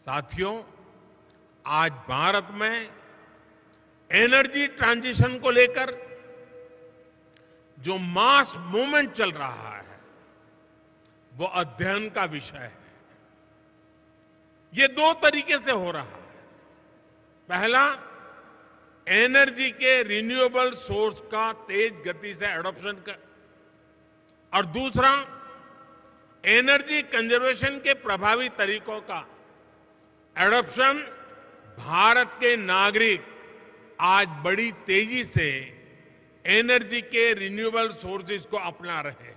साथियों, आज भारत में एनर्जी ट्रांजिशन को लेकर जो मास मूवमेंट चल रहा है वो अध्ययन का विषय है। ये दो तरीके से हो रहा है। पहला, एनर्जी के रिन्यूएबल सोर्स का तेज गति से एडॉप्शन कर, और दूसरा, एनर्जी कंजर्वेशन के प्रभावी तरीकों का एडॉप्शन। भारत के नागरिक आज बड़ी तेजी से एनर्जी के रिन्यूएबल सोर्सेज को अपना रहे हैं।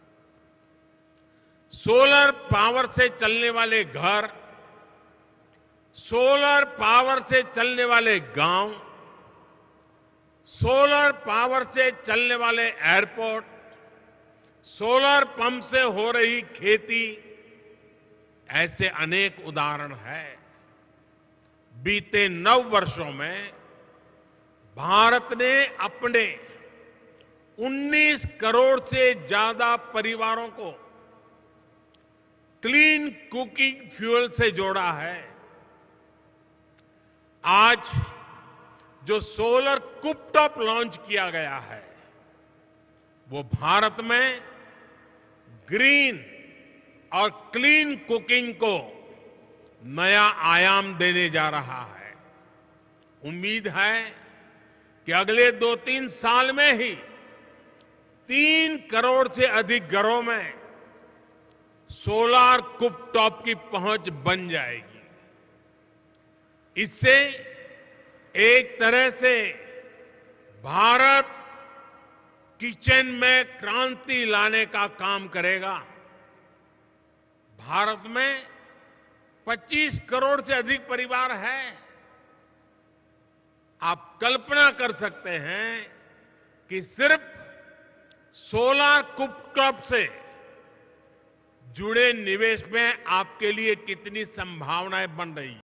सोलर पावर से चलने वाले घर, सोलर पावर से चलने वाले गांव, सोलर पावर से चलने वाले एयरपोर्ट, सोलर पंप से हो रही खेती, ऐसे अनेक उदाहरण हैं। बीते 9 वर्षों में भारत ने अपने 19 करोड़ से ज्यादा परिवारों को क्लीन कुकिंग फ्यूल से जोड़ा है। आज जो सोलर कुपटॉप लॉन्च किया गया है वो भारत में ग्रीन और क्लीन कुकिंग को नया आयाम देने जा रहा है। उम्मीद है कि अगले 2-3 साल में ही 3 करोड़ से अधिक घरों में सोलर कुपटॉप की पहुंच बन जाएगी। इससे एक तरह से भारत किचन में क्रांति लाने का काम करेगा। भारत में 25 करोड़ से अधिक परिवार हैं। आप कल्पना कर सकते हैं कि सिर्फ सोलर कुपटॉप से जुड़े निवेश में आपके लिए कितनी संभावनाएं बन रही हैं।